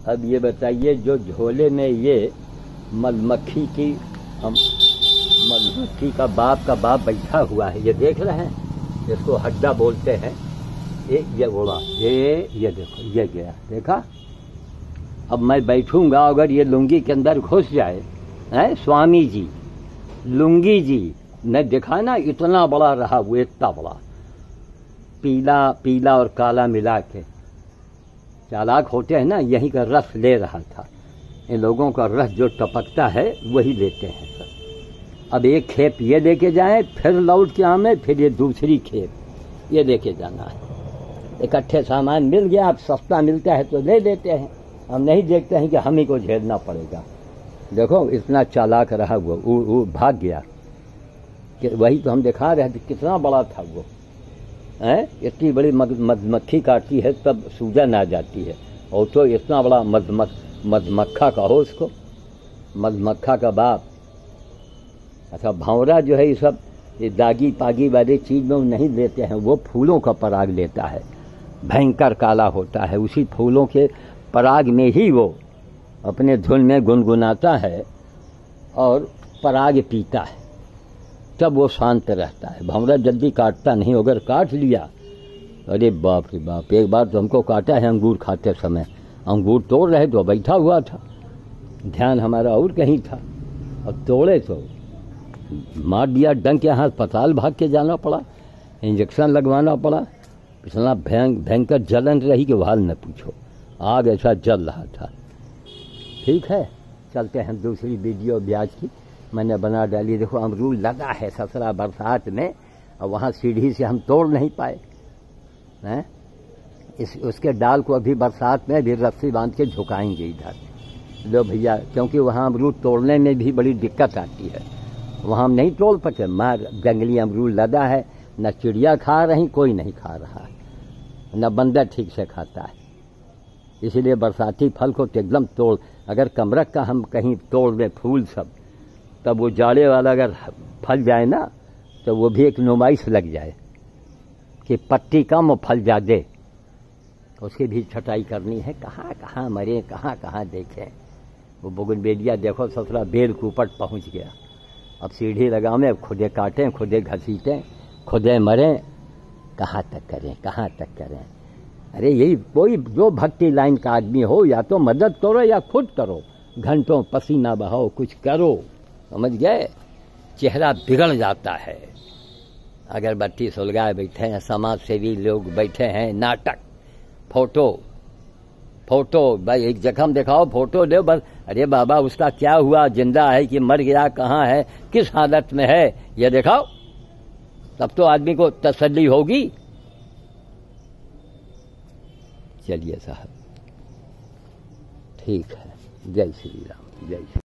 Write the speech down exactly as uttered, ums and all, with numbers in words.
अब ये बताइए, जो झोले में ये मधुमक्खी की मधुमक्खी का बाप का बाप बैठा हुआ है, ये देख रहे हैं, इसको हड्डा बोलते हैं। ये ये बोला, ये ये देखो, ये गया, देखा। अब मैं बैठूंगा, अगर ये लुंगी के अंदर घुस जाए, है स्वामी जी, लुंगी जी ने देखा ना, इतना बड़ा रहा वो, इतना बड़ा, पीला पीला और काला मिला के। चालाक होते हैं ना, यहीं का रस ले रहा था। इन लोगों का रस जो टपकता है वही लेते हैं सर। अब एक खेप ये लेके जाएं, फिर लौट के आवे, फिर ये दूसरी खेप ये लेके जाना है। इकट्ठे सामान मिल गया, अब सस्ता मिलता है तो ले लेते हैं, हम नहीं देखते हैं कि हम ही को झेलना पड़ेगा। देखो इतना चालाक रहा वो, वो, वो भाग गया। कि वही तो हम दिखा रहे थे, कितना बड़ा था वो, है। इतनी बड़ी मधुमक्खी काटती है तब सूजन आ जाती है, और तो इतना बड़ा मधुमक् मधुमक्खा कहो उसको, मधुमक्खा का बाप। अच्छा, भंवरा जो है ये सब ये दागी पागी वाली चीज में वो नहीं लेते हैं, वो फूलों का पराग लेता है, भयंकर काला होता है। उसी फूलों के पराग में ही वो अपने धुन में गुनगुनाता है और पराग पीता है, तब वो शांत रहता है। भंवरा जल्दी काटता नहीं, अगर काट लिया, अरे बाप रे बाप। एक बार तो हमको काटा है अंगूर खाते समय, अंगूर तोड़ रहे तो बैठा हुआ था, ध्यान हमारा और कहीं था, और तोड़े तो मार दिया डंक के, यहाँ अस्पताल भाग के जाना पड़ा, इंजेक्शन लगवाना पड़ा। इतना भयंकर जलन रही कि हाल न पूछो, आग ऐसा जल रहा था। ठीक है, चलते हैं दूसरी वीडियो ब्याज की मैंने बना डाली। देखो अमरूद लगा है ससरा बरसात में, और वहाँ सीढ़ी से हम तोड़ नहीं पाए हैं। इस उसके डाल को अभी बरसात में भी रस्सी बांध के झुकाएंगे इधर। लो भैया, क्योंकि वहाँ अमरूद तोड़ने में भी बड़ी दिक्कत आती है, वहाँ हम नहीं तोड़ पाते। मार जंगली अमरूद लदा है, न चिड़िया खा रही, कोई नहीं खा रहा है, न बंदर ठीक से खाता है। इसलिए बरसाती फल को एकदम तोड़, अगर कमरक का हम कहीं तोड़ दें फूल सब, तब वो जाड़े वाला अगर फल जाए ना, तो वो भी एक नुमाइश लग जाए कि पत्ती कम और फल ज़्यादा, उसकी भी छटाई करनी है। कहाँ कहाँ मरे, कहाँ कहाँ देखें। वो बोगनवेलिया देखो ससुरा बेल कुपट पहुँच गया। अब सीढ़ी लगावें, खुदे काटें, खुदे घसीटें, खुदे मरें, कहाँ तक करें, कहाँ तक करें। अरे यही कोई जो भक्ति लाइन का आदमी हो, या तो मदद करो या खुद करो, घंटों पसीना बहाओ, कुछ करो, समझ गए। चेहरा बिगड़ जाता है। अगरबत्ती सुलगाए बैठे हैं, समाज सेवी लोग बैठे हैं, नाटक, फोटो फोटो भाई एक जख्म दिखाओ, फोटो दो बस। अरे बाबा उसका क्या हुआ, जिंदा है कि मर गया, कहाँ है, किस हालत में है, ये दिखाओ, तब तो आदमी को तसल्ली होगी। चलिए साहब, ठीक है। जय श्री राम, जय श्री